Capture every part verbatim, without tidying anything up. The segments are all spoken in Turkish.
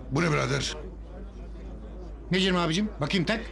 Bu ne birader? Ne canım abicim? Bakayım tak.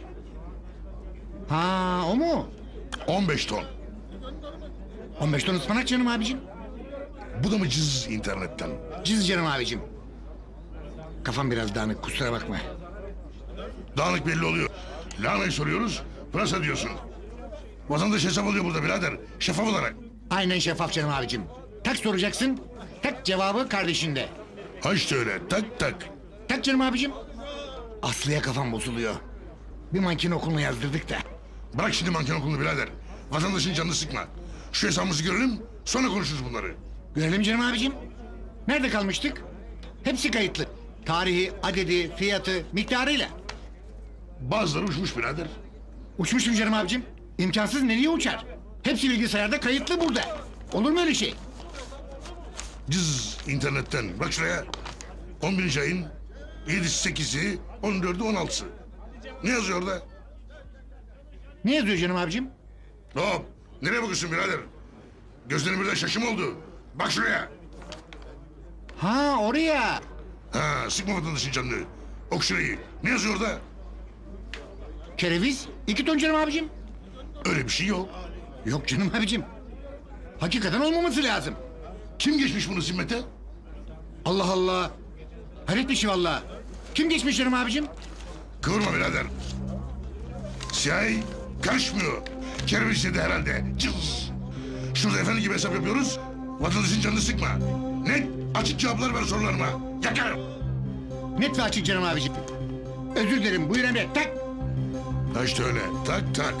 Ha o mu? on beş ton. on beş ton ıspanak canım abicim. Bu da mı cız internetten? Ciz canım abicim. Kafam biraz dağınık, kusura bakma. Dağınık belli oluyor. Lahanayı soruyoruz, pırasa diyorsun. Vatandaş hesap alıyor burada birader. Şeffaf olarak. Aynen şeffaf canım abicim. Tak soracaksın. Tak cevabı kardeşinde. Ha işte öyle. Tak tak. Tak canım abicim. Aslı'ya kafam bozuluyor. Bir manken okuluna yazdırdık da. Bırak şimdi manken okulunu birader. Vatandaşın canını sıkma. Şu hesabımızı görelim, sonra konuşuruz bunları. Görelim canım abicim. Nerede kalmıştık? Hepsi kayıtlı. Tarihi, adedi, fiyatı, miktarıyla. Bazıları uçmuş birader. Uçmuş mu canım abicim? İmkansız, nereye uçar? Hepsi bilgisayarda kayıtlı burada. Olur mu öyle şey? Cız internetten. Bak şuraya. on birinci ayın yedisi, sekizi, on dördü, on altısı. Ne yazıyor orada? Ne yazıyor canım abicim? Hop. Nereye bakıyorsun birader? Gözlerin birden şaşım oldu. Bak şuraya. Ha oraya. Ha, sıkma vatandaşın canını. Ok şurayı. Ne yazıyor orada? Kereviz, iki ton canım abicim. Öyle bir şey yok. Yok canım abicim. Hakikaten olmaması lazım. Kim geçmiş bunu zimmete? Allah Allah. Hayret bir şey valla. Kim geçmiş canım abicim? Kıvırma birader. C I A karışmıyor. Kereviz dedi herhalde. Cız. Şurada efendi gibi hesap yapıyoruz. Vatandaşın canını sıkma. Net, açık cevaplar ver sorularıma. Yakarım. Net ve açık canım abicim. Özür dilerim, buyur emret, tak. Ha işte öyle. Tak tak.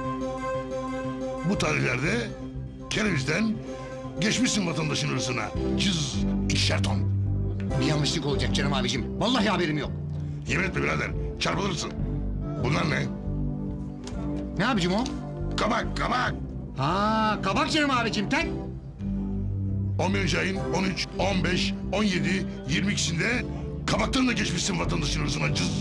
Bu tarihlerde kerevizden geçmişsin vatandaşın hırsına. Cız. İkişer ton. Bir yanlışlık olacak canım abicim. Vallahi haberim yok. Yemin etme birader. Çarpılırsın. Bunlar ne? Ne abicim o? Kabak, kabak. Ha kabak canım abicim, tak. on birinci ayın on üç, on beş, on yedi, yirmi ikisinde kabaktan da geçmişsin vatandaşın hırsına. Cız.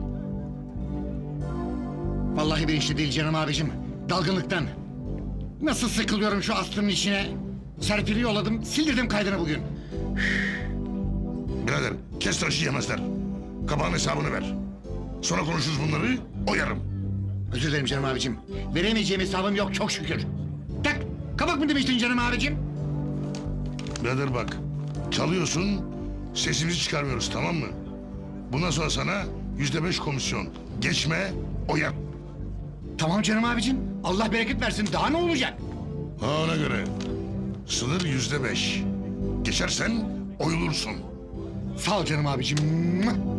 Vallahi bilinçli değil canım abicim. Dalgınlıktan. Nasıl sıkılıyorum şu Aslı'nın içine. Serpil'i yolladım, sildirdim kaydını bugün. Birader kes tıraşı yemezler. Kabağın hesabını ver. Sonra konuşuruz bunları, oyarım. Özür dilerim canım abicim. Veremeyeceğim hesabım yok çok şükür. Tak, kabak mı demiştin canım abicim? Birader bak, çalıyorsun, sesimizi çıkarmıyoruz tamam mı? Bundan sonra sana yüzde beş komisyon. Geçme, oyar. Tamam canım abicim. Allah bereket versin, daha ne olacak? Ha ona göre. Sınır yüzde beş. Geçersen oyulursun. Sağ ol canım abicim.